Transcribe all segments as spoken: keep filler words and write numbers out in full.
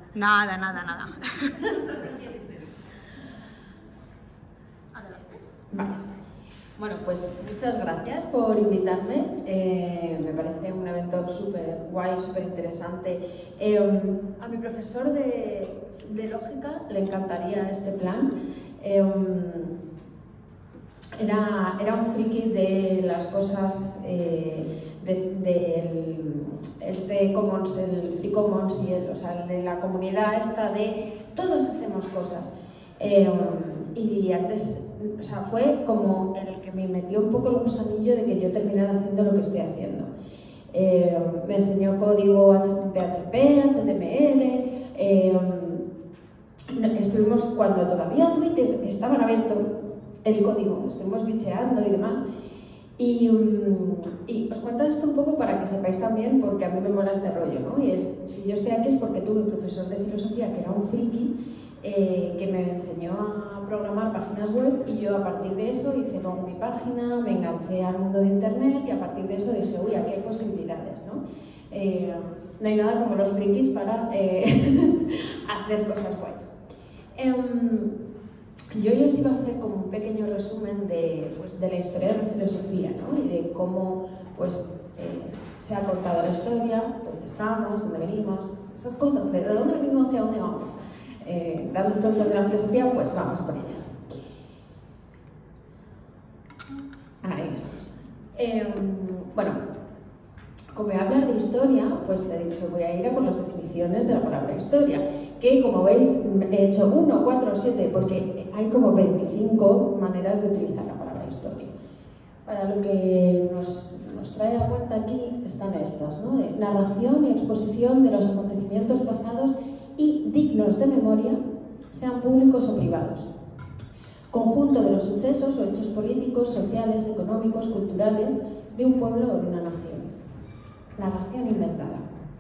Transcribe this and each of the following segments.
Nada, nada, nada. Adelante. Vale. Bueno, pues muchas gracias por invitarme. Eh, me parece un evento súper guay, súper interesante. Eh, a mi profesor de, de lógica le encantaría este plan. Eh, era, era un friki de las cosas eh, del de, este Commons, el Free Commons y el, o sea, de la comunidad esta de todos hacemos cosas. Eh, y antes, o sea, fue como en el que me metió un poco el gusanillo de que yo terminara haciendo lo que estoy haciendo. Eh, me enseñó código P H P, H T M L, eh, estuvimos, cuando todavía Twitter estaba abierto el código, estuvimos bicheando y demás. Y, y os cuento esto un poco para que sepáis también, porque a mí me mola este rollo, ¿no? Y es, si yo estoy aquí es porque tuve un profesor de filosofía que era un friki, eh, que me enseñó a programar páginas web, y yo a partir de eso hice luego mi página, me enganché al mundo de internet y a partir de eso dije, uy, aquí hay posibilidades, ¿no? Eh, no hay nada como los frikis para eh, hacer cosas guays. Eh, Yo ya os iba a hacer como un pequeño resumen de, pues, de la historia de la filosofía, ¿no? Y de cómo pues, eh, se ha contado la historia, dónde estamos, dónde venimos, esas cosas, de dónde venimos y a dónde vamos. Eh, grandes preguntas de la filosofía, pues vamos por ellas. Ahí estamos. Eh, bueno, como voy a hablar de historia, pues le he dicho, voy a ir a por las definiciones de la palabra historia, que como veis he hecho uno, cuatro, siete, porque hay como veinticinco maneras de utilizar la palabra historia. Para lo que nos, nos trae a cuenta aquí están estas, ¿no? De narración y exposición de los acontecimientos pasados y dignos de memoria, sean públicos o privados. Conjunto de los sucesos o hechos políticos, sociales, económicos, culturales de un pueblo o de una nación. Narración inventada.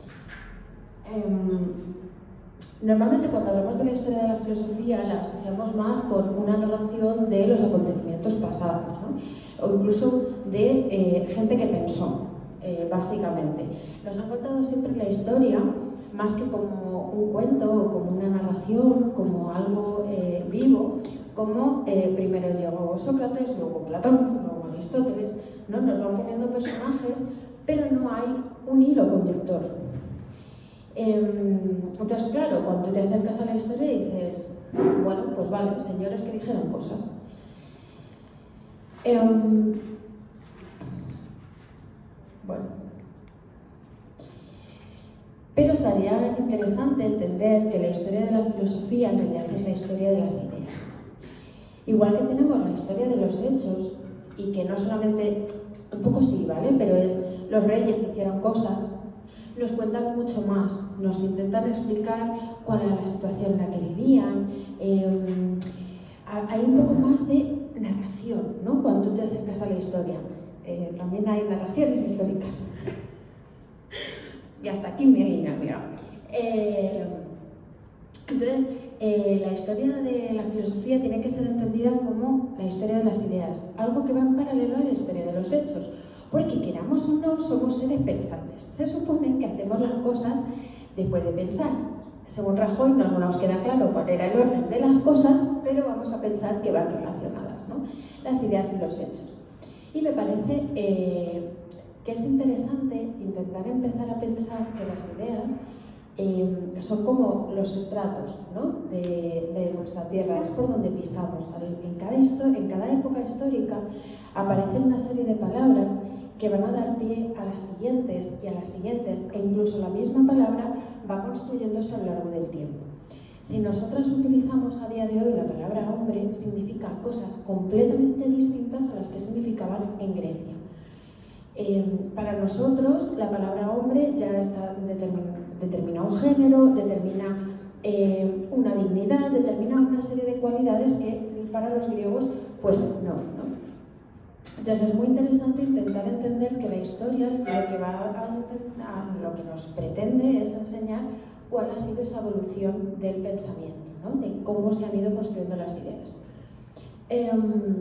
Eh, Normalmente cuando hablamos de la historia de la filosofía la asociamos más con una narración de los acontecimientos pasados, ¿no? O incluso de eh, gente que pensó, eh, básicamente. Nos han contado siempre la historia más que como un cuento o como una narración, como algo eh, vivo, como eh, primero llegó Sócrates, luego Platón, luego Aristóteles, ¿no? Nos van poniendo personajes, pero no hay un hilo conductor. Entonces, claro, cuando te acercas a la historia y dices, bueno, pues vale, señores que dijeron cosas. Eh, bueno. Pero estaría interesante entender que la historia de la filosofía en realidad es la historia de las ideas. Igual que tenemos la historia de los hechos, y que no solamente, un poco sí, ¿vale? Pero es, los reyes hicieron cosas, nos cuentan mucho más, nos intentan explicar cuál era la situación en la que vivían, eh, hay un poco más de narración, ¿no? Cuando tú te acercas a la historia. Eh, también hay narraciones históricas. Y hasta aquí mi guiña, mira. Eh, entonces, eh, la historia de la filosofía tiene que ser entendida como la historia de las ideas, algo que va en paralelo a la historia de los hechos. Porque queramos o no, somos seres pensantes. Se supone que hacemos las cosas después de pensar. Según Rajoy no nos queda claro cuál era el orden de las cosas, pero vamos a pensar que van relacionadas, ¿no? Las ideas y los hechos. Y me parece eh, que es interesante intentar empezar a pensar que las ideas eh, son como los estratos, ¿no? de, de nuestra tierra, es por donde pisamos. En cada, en cada época histórica aparecen una serie de palabras que van a dar pie a las siguientes y a las siguientes, e incluso la misma palabra va construyéndose a lo largo del tiempo. Si nosotras utilizamos a día de hoy la palabra hombre, significa cosas completamente distintas a las que significaban en Grecia. Eh, para nosotros, la palabra hombre ya está determina, determina un género, determina eh, una dignidad, determina una serie de cualidades que para los griegos, pues no, ¿no? Entonces es muy interesante intentar entender que la historia lo que, va a, a, lo que nos pretende es enseñar cuál ha sido esa evolución del pensamiento, ¿no? De cómo se han ido construyendo las ideas. Eh,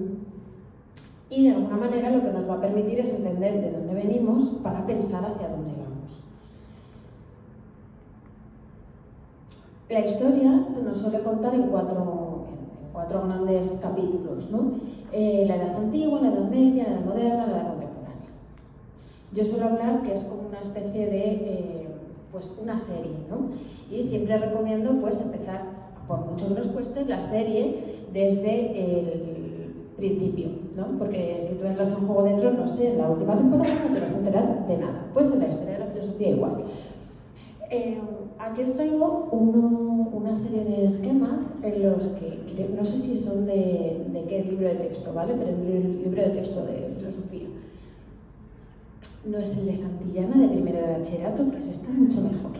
y de alguna manera lo que nos va a permitir es entender de dónde venimos para pensar hacia dónde vamos. la historia se nos suele contar en cuatro, en cuatro grandes capítulos, ¿no? Eh, la edad antigua, la edad media, la edad moderna, la edad contemporánea. Yo suelo hablar que es como una especie de, eh, pues una serie, ¿no? Y siempre recomiendo pues empezar, por mucho que nos cueste, la serie desde el principio, ¿no? Porque si tú entras en Juego de Tronos en la última temporada no te vas a enterar de nada. Pues en la historia de la filosofía igual. Eh, aquí os traigo uno, una serie de esquemas en los que, no sé si son de, de qué libro de texto, ¿vale? Pero el libro de texto de filosofía. No es el de Santillana de primero de bachillerato, que se está mucho mejor.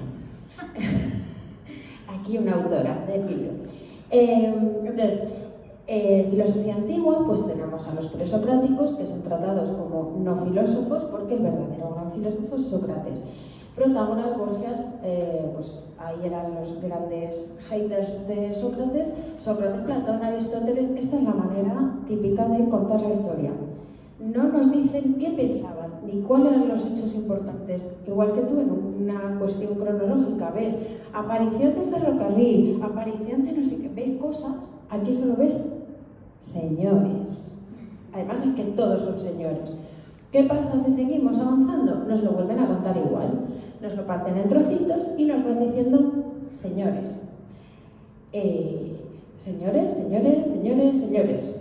Aquí una autora del libro. Eh, entonces, eh, filosofía antigua, pues tenemos a los presocráticos, que son tratados como no filósofos, porque el verdadero gran filósofo es Sócrates. Protágoras, Borgias, eh, pues ahí eran los grandes haters de Sócrates. Sócrates, Platón, Aristóteles. Esta es la manera típica de contar la historia. No nos dicen qué pensaban, ni cuáles eran los hechos importantes. Igual que tú en una cuestión cronológica ves aparición de ferrocarril, aparición de no sé qué, ves cosas, aquí solo ves señores. Además es que todos son señores. ¿Qué pasa si seguimos avanzando? Nos lo vuelven a contar igual. Nos lo parten en trocitos y nos van diciendo señores. Eh, señores, señores, señores, señores.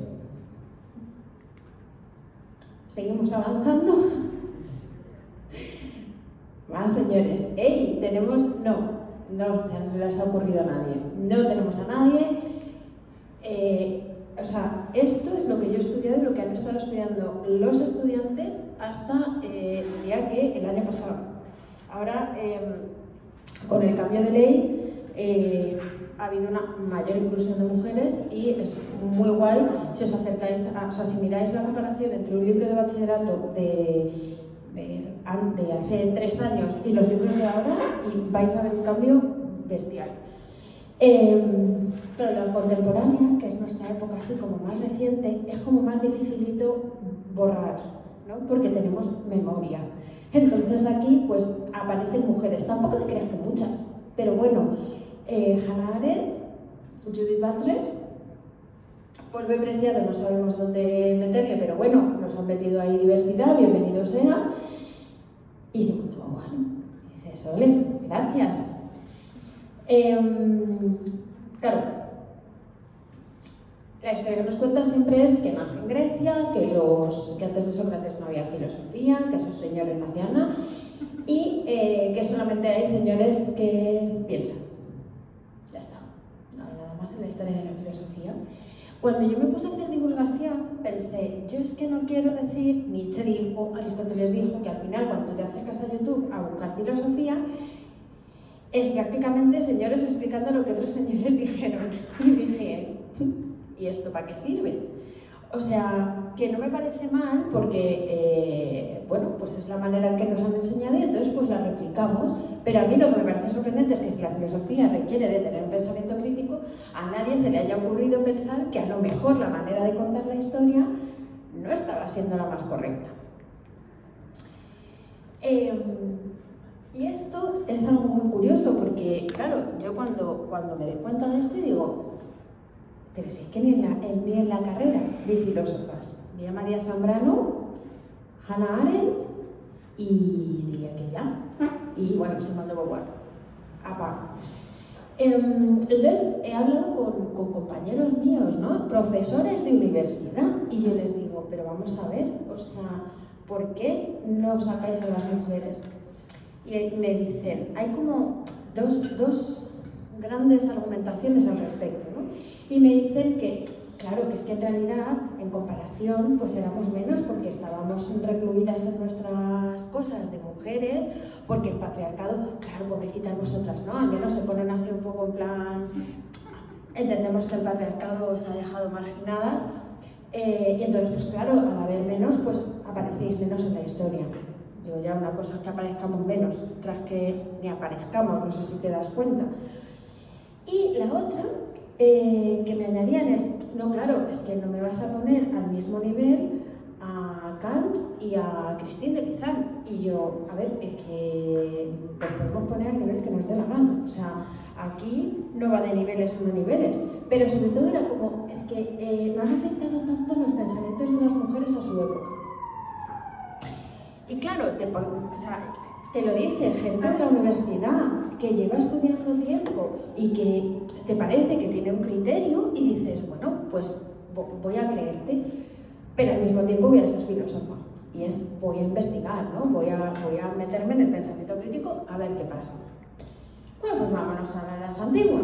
Seguimos avanzando. Más señores. ¡Ey! Tenemos... No, no, no les ha ocurrido a nadie. No tenemos a nadie. Eh, o sea, esto es lo que yo he estudiado y lo que han estado estudiando los estudiantes hasta, eh, diría que el año pasado. Ahora, eh, con el cambio de ley, eh, ha habido una mayor inclusión de mujeres y es muy guay si os acercáis, a, o sea, si miráis la comparación entre un libro de bachillerato de, de, de hace tres años y los libros de ahora, y vais a ver un cambio bestial. Eh, pero la contemporánea, que es nuestra época así como más reciente, es como más dificilito borrar, ¿no? Porque tenemos memoria. Entonces aquí pues aparecen mujeres, tampoco te creas que muchas, pero bueno, eh, Hannah Arendt, Judith Butler, Paul B. Preciado, no sabemos dónde meterle, pero bueno, nos han metido ahí diversidad, bienvenido sea, y Simone de Beauvoir. Dices, ole, gracias. Eh, claro, la historia que nos cuenta siempre es que nace en Grecia, que, los, que antes de Sócrates no había filosofía, que esos señores no hacían nada, y eh, que solamente hay señores que piensan. Ya está, no hay nada más en la historia de la filosofía. Cuando yo me puse a hacer divulgación, pensé, yo es que no quiero decir, Nietzsche dijo, Aristóteles dijo, que al final cuando te acercas a YouTube a buscar filosofía, es prácticamente señores explicando lo que otros señores dijeron. Y dije, ¿y esto para qué sirve? O sea, que no me parece mal porque, eh, bueno, pues es la manera en que nos han enseñado y entonces pues la replicamos. Pero a mí lo que me parece sorprendente es que si la filosofía requiere de tener un pensamiento crítico, a nadie se le haya ocurrido pensar que a lo mejor la manera de contar la historia no estaba siendo la más correcta. Eh, Y esto es algo muy curioso porque, claro, yo cuando, cuando me doy cuenta de esto digo, pero si es que ni en la, ni en la carrera vi filósofas. Vi a María Zambrano, Hannah Arendt y diría que ya. Y bueno, Simone de Beauvoir. Apa. Entonces, he hablado con, con compañeros míos, ¿no? Profesores de universidad, y yo les digo, pero vamos a ver, o sea, ¿por qué no sacáis a las mujeres? Y me dicen, hay como dos, dos grandes argumentaciones al respecto, ¿no? Y me dicen que, claro, que es que en realidad, en comparación, pues éramos menos porque estábamos recluidas en nuestras cosas de mujeres, porque el patriarcado, claro, pobrecitas vosotras, ¿no? Al menos se ponen así un poco en plan, entendemos que el patriarcado os ha dejado marginadas, eh, y entonces, pues claro, al haber menos, pues aparecéis menos en la historia. Digo, ya una cosa es que aparezcamos menos, tras que ni aparezcamos, no sé si te das cuenta. Y la otra eh, que me añadían es, no, claro, es que no me vas a poner al mismo nivel a Kant y a Christine de Pizan. Y yo, a ver, es que nos podemos poner al nivel que nos dé la gana. O sea, aquí no va de niveles o no niveles, pero sobre todo era como, es que eh, no han afectado tanto los pensamientos de las mujeres a su época. Y claro, te, o sea, te lo dice gente de la universidad que lleva estudiando tiempo y que te parece que tiene un criterio y dices, bueno, pues voy a creerte, pero al mismo tiempo voy a ser filósofa. Y es, voy a investigar, ¿no? Voy a, voy a meterme en el pensamiento crítico a ver qué pasa. Bueno, pues vámonos a la Edad Antigua.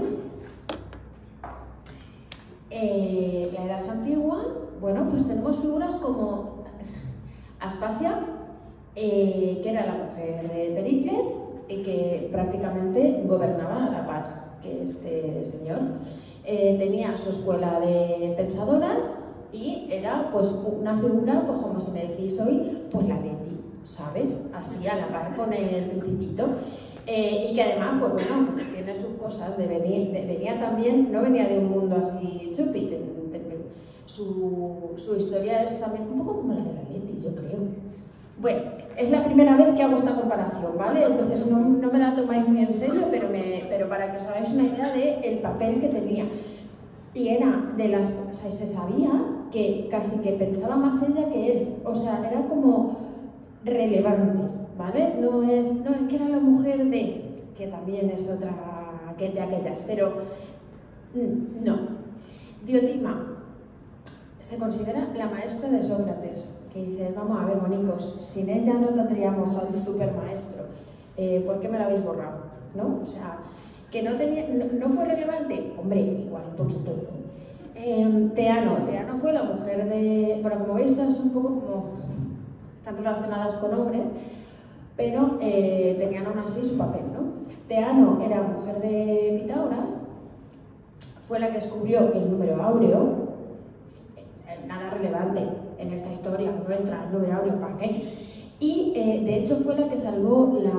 Eh, la Edad Antigua, bueno, pues tenemos figuras como Aspasia, eh, que era la mujer de Pericles y que prácticamente gobernaba a la par que este señor. Eh, tenía su escuela de pensadoras y era pues una figura, pues como si me decís hoy, pues la Leti, ¿sabes? Así a la par con el principito. Eh, y que además, pues bueno, pues tiene sus cosas de venir, de, venía también, no venía de un mundo así chupi, de, de, de, su, su historia es también un poco como la de la Leti, yo creo. Bueno, es la primera vez que hago esta comparación, ¿vale? Entonces no, no me la tomáis muy en serio, pero, me, pero para que os hagáis una idea del papel que tenía. Y era de las, o sea, se sabía que casi que pensaba más ella que él, o sea, era como relevante, ¿vale? No es, no, es que era la mujer de, que también es otra que de aquellas, pero no. Diotima se considera la maestra de Sócrates, que dices, vamos a ver, monicos, sin ella no tendríamos al supermaestro, eh, ¿por qué me la habéis borrado? ¿No? O sea, que no, tenía, no, no fue relevante, hombre, igual un poquito, ¿no? Eh, Teano, Teano fue la mujer de, bueno, como veis, estas son un poco como, están relacionadas con hombres, pero eh, tenían aún así su papel, ¿no? Teano era mujer de Pitágoras, fue la que descubrió el número áureo, eh, nada relevante en esta historia nuestra, el número áureo, ¿para qué? Y eh, de hecho fue la que salvó la,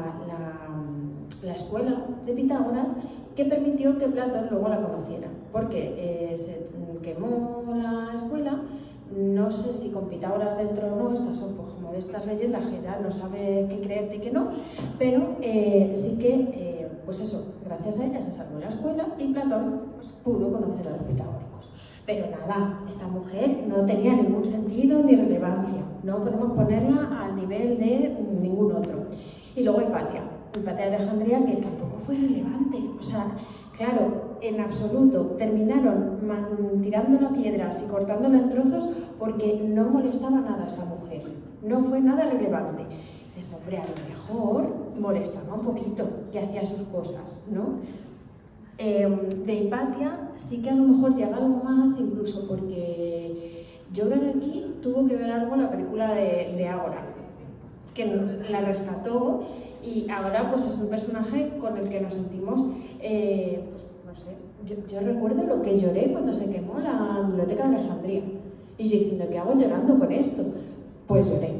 la, la escuela de Pitágoras, que permitió que Platón luego la conociera, porque eh, se quemó la escuela, no sé si con Pitágoras dentro o no, estas son pues, como de estas leyendas que ya no sabe qué creerte y qué no, pero eh, sí que, eh, pues eso, gracias a ella se salvó la escuela y Platón pues, pudo conocer a los pitagóricos. Pero nada, esta mujer no tenía ningún sentido ni relevancia, no podemos ponerla al nivel de ningún otro. Y luego Hipatia, Hipatia de Alejandría, que tampoco fue relevante, o sea, claro, en absoluto, terminaron man, tirándola a piedras y cortándola en trozos porque no molestaba nada a esta mujer, no fue nada relevante. Dices, hombre, a lo mejor molestaba un poquito y hacía sus cosas, ¿no? Eh, de Hipatia sí que a lo mejor llega algo más, incluso porque yo creo que aquí tuvo que ver algo la película de, de Ágora, que la rescató y ahora pues es un personaje con el que nos sentimos, eh, pues no sé, yo, yo recuerdo lo que lloré cuando se quemó la biblioteca de Alejandría y yo diciendo, ¿qué hago llorando con esto? Pues lloré.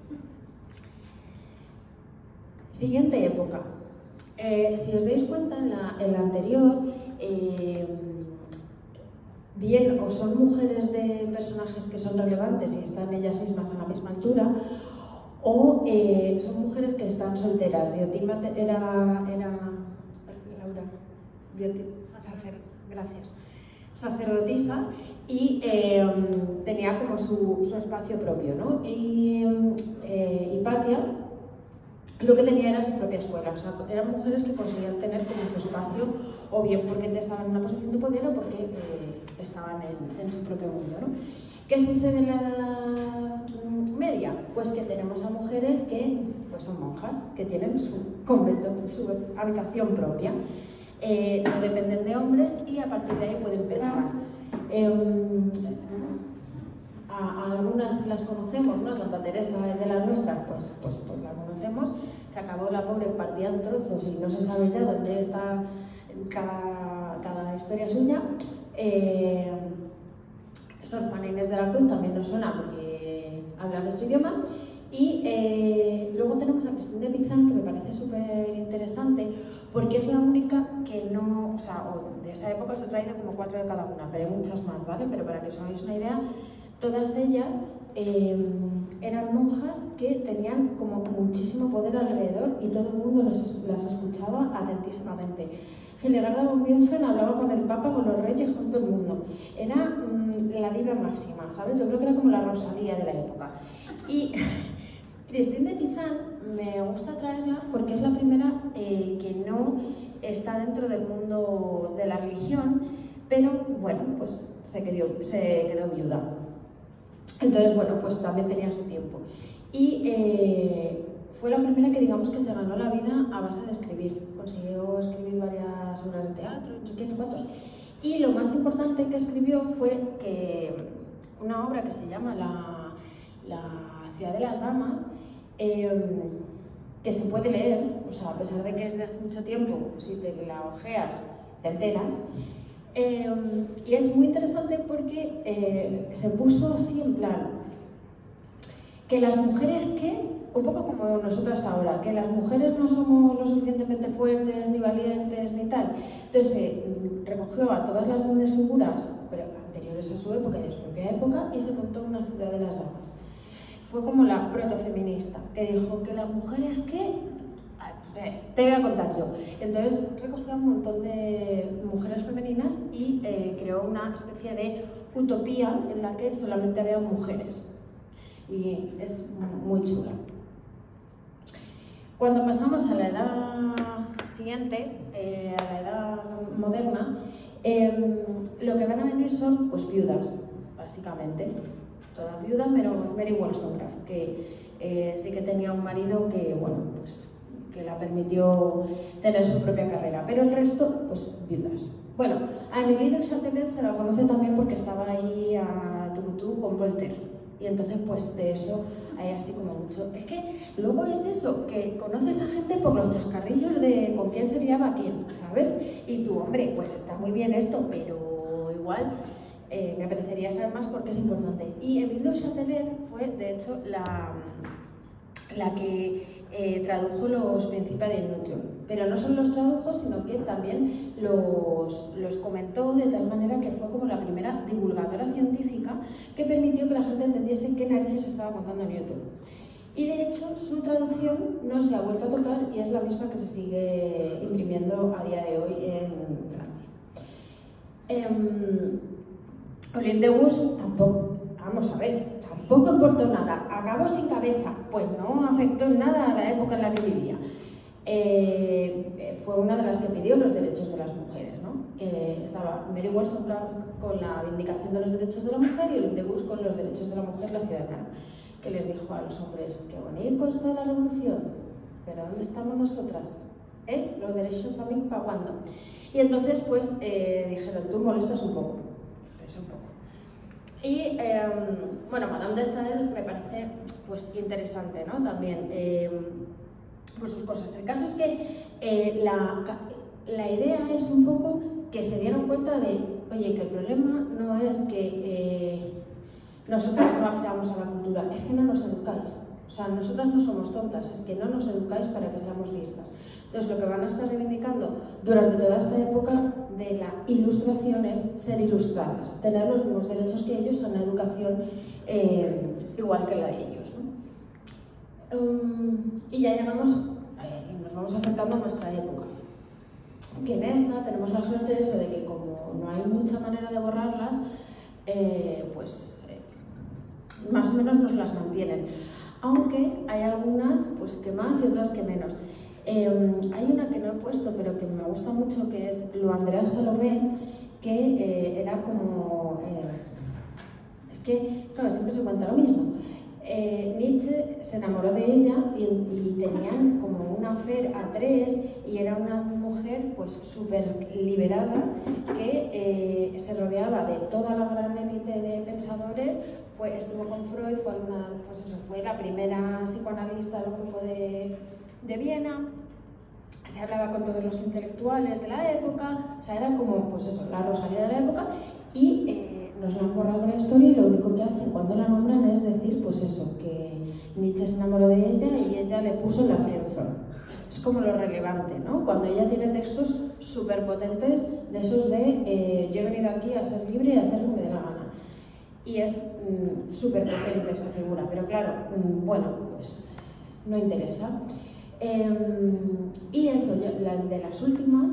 Siguiente época. Eh, si os dais cuenta, en la, en la anterior, eh, bien o son mujeres de personajes que son relevantes y están ellas mismas a la misma altura, o eh, son mujeres que están solteras. Diotima era, era Laura, Diotima, gracias, sacerdotisa y eh, tenía como su, su espacio propio, ¿no? Y eh, Hipatia lo que tenía era su propia escuela, o sea, eran mujeres que conseguían tener como su espacio, o bien porque estaban en una posición de poder o porque eh, estaban en, en su propio mundo, ¿no? ¿Qué sucede en la Edad Media? Pues que tenemos a mujeres que pues son monjas, que tienen su convento, su habitación propia, eh, no dependen de hombres y a partir de ahí pueden pensar. Eh, a, a algunas las conocemos, ¿no? Santa Teresa es de las nuestras, pues, pues, pues la conocemos, que acabó la pobre partida en trozos y no se sabe ya dónde está cada, cada historia suya. Eh, Sor Juana Inés de la Cruz también nos suena porque habla nuestro idioma. Y eh, luego tenemos a Cristina de Pizan, que me parece súper interesante porque es la única que no, o sea, de esa época os he traído como cuatro de cada una, pero hay muchas más, ¿vale? Pero para que os hagáis una idea, todas ellas eh, eran monjas que tenían como muchísimo poder alrededor y todo el mundo las, las escuchaba atentísimamente. Hildegard von Bingen hablaba con el Papa, con los reyes, con todo el mundo. Era mmm, la diva máxima, ¿sabes? Yo creo que era como la Rosalía de la época. Y Christine de Pizan me gusta traerla porque es la primera eh, que no está dentro del mundo de la religión, pero bueno, pues se quedó, se quedó viuda. Entonces, bueno, pues también tenía su tiempo. Y eh, fue la primera que digamos que se ganó la vida a base de escribir. Consiguió escribir varias obras de teatro, no sé qué, cuántos. Y lo más importante que escribió fue que una obra que se llama La, la Ciudad de las Damas, eh, que se puede leer, o sea, a pesar de que es de hace mucho tiempo, si te la ojeas, te enteras. Eh, y es muy interesante porque eh, se puso así en plan, que las mujeres que, un poco como nosotras ahora, que las mujeres no somos lo suficientemente fuertes, ni valientes, ni tal. Entonces eh, recogió a todas las grandes figuras, pero anteriores a su época y de su propia época, y se montó una Ciudad de las Damas. Fue como la protofeminista, que dijo que las mujeres que... Te voy a contar yo. Entonces recogió un montón de mujeres femeninas y eh, creó una especie de utopía en la que solamente había mujeres. Y es muy chula. Cuando pasamos a la edad siguiente, eh, a la edad moderna, eh, lo que van a venir son pues viudas, básicamente. Todas viudas, menos Mary Wollstonecraft, que eh, sí que tenía un marido que, bueno, pues que la permitió tener su propia carrera, pero el resto, pues viudas. Bueno, a Emily de Châtelet se la conoce también porque estaba ahí a Tucutú con Voltaire, y entonces pues de eso hay así como mucho. Es que luego es eso, que conoces a gente por los chascarrillos de con quién se liaba quién, ¿sabes? Y tú, hombre, pues está muy bien esto, pero igual eh, me apetecería saber más porque es importante. Y Emily de Châtelet fue, de hecho, la, la que Eh, tradujo los Principia de Newton, pero no solo los tradujo, sino que también los, los comentó de tal manera que fue como la primera divulgadora científica que permitió que la gente entendiese qué narices estaba contando Newton. Y de hecho su traducción no se ha vuelto a tocar y es la misma que se sigue imprimiendo a día de hoy en Francia. Eh, Olympe de Gouges tampoco, vamos a ver, tampoco importó nada, acabó sin cabeza, pues no afectó en nada a la época en la que vivía. Eh, fue una de las que pidió los derechos de las mujeres, ¿no? Eh, estaba Mary Wollstonecraft con la vindicación de los derechos de la mujer y Olympe de Gouges con los derechos de la mujer, la ciudadana, que les dijo a los hombres, qué bonito está la revolución, pero ¿dónde estamos nosotras? ¿Eh? Los derechos para mí, ¿para cuándo? Y entonces, pues, eh, dijeron, tú molestas un poco, es un poco. Y, eh, bueno, Madame de Staël me parece, pues, interesante, ¿no? También, eh, por sus cosas. El caso es que eh, la, la idea es un poco que se dieron cuenta de, oye, que el problema no es que eh, nosotras no accedamos a la cultura, es que no nos educáis. O sea, nosotras no somos tontas, es que no nos educáis para que seamos listas. Entonces, lo que van a estar reivindicando durante toda esta época de la ilustración es ser ilustradas, tener los mismos derechos que ellos a una educación eh, igual que la de ellos, ¿no? Um, y ya llegamos, eh, y nos vamos acercando a nuestra época. Que en esta tenemos la suerte de eso, de que como no hay mucha manera de borrarlas, eh, pues eh, más o menos nos las mantienen. Aunque hay algunas pues, que más y otras que menos. Eh, hay una que no he puesto, pero que me gusta mucho, que es Lo Andrea Salomé, que eh, era como... Eh, es que, claro, siempre se cuenta lo mismo. Eh, Nietzsche se enamoró de ella y, y tenían como una affair a tres y era una mujer pues súper liberada que eh, se rodeaba de toda la gran élite de pensadores. Fue, estuvo con Freud, fue, una, pues eso, fue la primera psicoanalista del grupo de, de Viena, se hablaba con todos los intelectuales de la época, o sea, era como pues eso, la Rosalía de la época, y eh, nos la han borrado de la historia y lo único que hacen cuando la nombran es decir, pues eso, que Nietzsche se enamoró de ella y ella le puso la friendzone. Es como lo relevante, ¿no? Cuando ella tiene textos súper potentes de esos de eh, yo he venido aquí a ser libre y a hacer lo que me dé la gana. Y es mmm, súper potente esa figura, pero claro, mmm, bueno, pues no interesa. Eh, y eso, yo, la, de las últimas,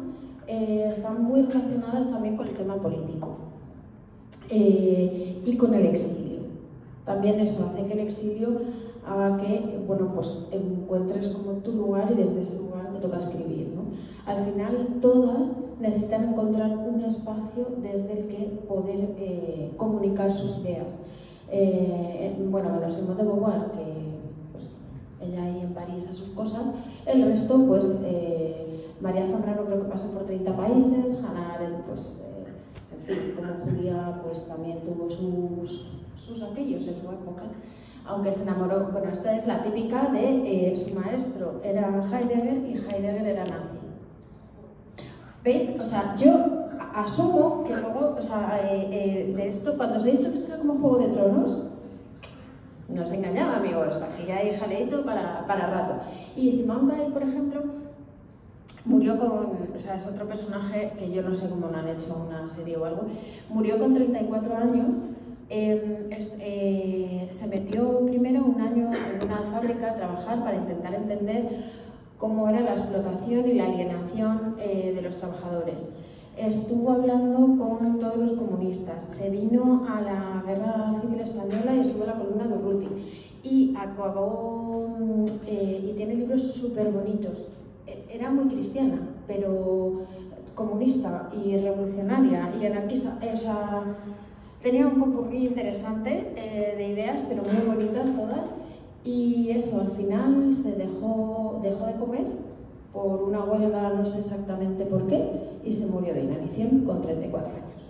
eh, están muy relacionadas también con el tema político eh, y con el exilio. También eso hace que el exilio haga que, bueno, pues encuentres como tu lugar y desde ese lugar te toca escribir, ¿no? Al final todas necesitan encontrar un espacio desde el que poder eh, comunicar sus ideas. Eh, bueno, menos Simone de Beauvoir, que pues, ella ahí en París a sus cosas, el resto, pues eh, María Zambrano creo que pasó por treinta países, Hannah Arendt, pues, eh, en fin, como Julia, pues también tuvo sus, sus aquellos en su época. Aunque se enamoró, bueno, esta es la típica de eh, su maestro era Heidegger y Heidegger era nazi. ¿Veis? O sea, yo asumo que luego, o sea, eh, eh, de esto, cuando os he dicho que esto era como Juego de Tronos, no os engañaba, amigos, aquí ya hay jaleito para, para rato. Y Simone Weil, por ejemplo, murió con, o sea, es otro personaje que yo no sé cómo no han hecho una serie o algo, murió con treinta y cuatro años. Eh, eh, se metió primero un año en una fábrica a trabajar para intentar entender cómo era la explotación y la alienación eh, de los trabajadores. Estuvo hablando con todos los comunistas, se vino a la Guerra Civil Española y estuvo en la columna de Urruti y acabó, eh, y tiene libros súper bonitos. Era muy cristiana, pero comunista y revolucionaria y anarquista, eh, o sea, tenía un popurrí interesante eh, de ideas, pero muy bonitas todas, y eso, al final se dejó, dejó de comer por una huelga, no sé exactamente por qué, y se murió de inanición con treinta y cuatro años.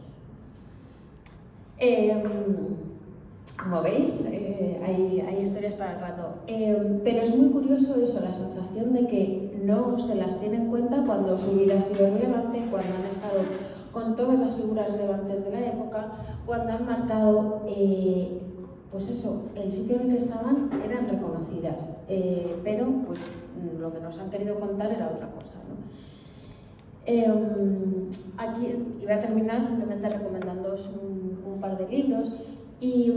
Eh, como veis, eh, hay, hay historias para el rato, eh, pero es muy curioso eso, la sensación de que no se las tiene en cuenta cuando su vida ha sido relevante, cuando han estado con todas las figuras relevantes de la época, cuando han marcado, eh, pues eso, el sitio en el que estaban eran reconocidas, eh, pero pues lo que nos han querido contar era otra cosa, ¿no? Eh, aquí y voy a terminar simplemente recomendándoos un, un par de libros y,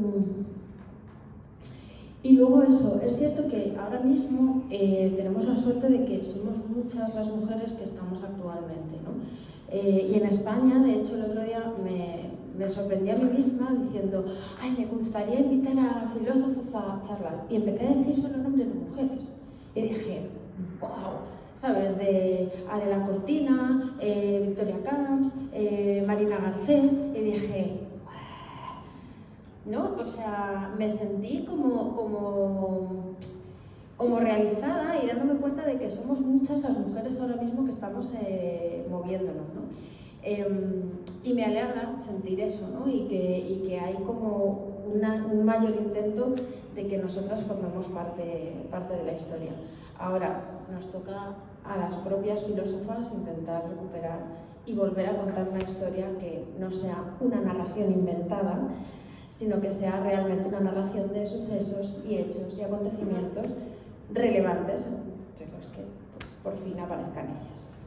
y luego eso, es cierto que ahora mismo eh, tenemos la suerte de que somos muchas las mujeres que estamos actualmente, ¿no? Eh, y en España, de hecho, el otro día me, me sorprendí a mí misma diciendo ay, me gustaría invitar a filósofos a charlas, y empecé a decir solo nombres de mujeres, y dije, wow, ¿sabes? De Adela Cortina, eh, Victoria Camps, eh, Marina Garcés, y dije, ¿no? O sea, me sentí como, como, como realizada y dándome cuenta de que somos muchas las mujeres ahora mismo que estamos eh, moviéndonos, ¿no? Eh, y me alegra sentir eso, ¿no? Y que, y que hay como una, un mayor intento de que nosotras formemos parte, parte de la historia. Ahora nos toca a las propias filósofas intentar recuperar y volver a contar una historia que no sea una narración inventada, sino que sea realmente una narración de sucesos y hechos y acontecimientos relevantes entre los que pues, por fin aparezcan ellas.